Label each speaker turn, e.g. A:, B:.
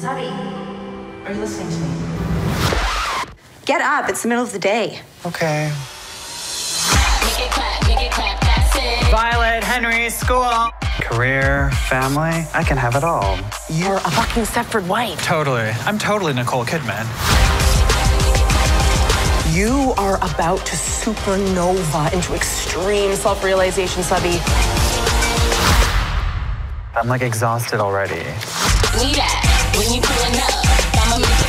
A: Sabi, are you listening to me?
B: Get up, it's the middle of the day.
C: Okay.
D: Make it clap, that's it.
C: Violet, Henry, school. Career, family, I can have it all.
E: You're a fucking Stepford Wife.
C: Totally. I'm totally Nicole Kidman.
E: You are about to supernova into extreme self-realization, Sabi.
C: I'm like exhausted already.
D: We that when you pulling up, I'ma make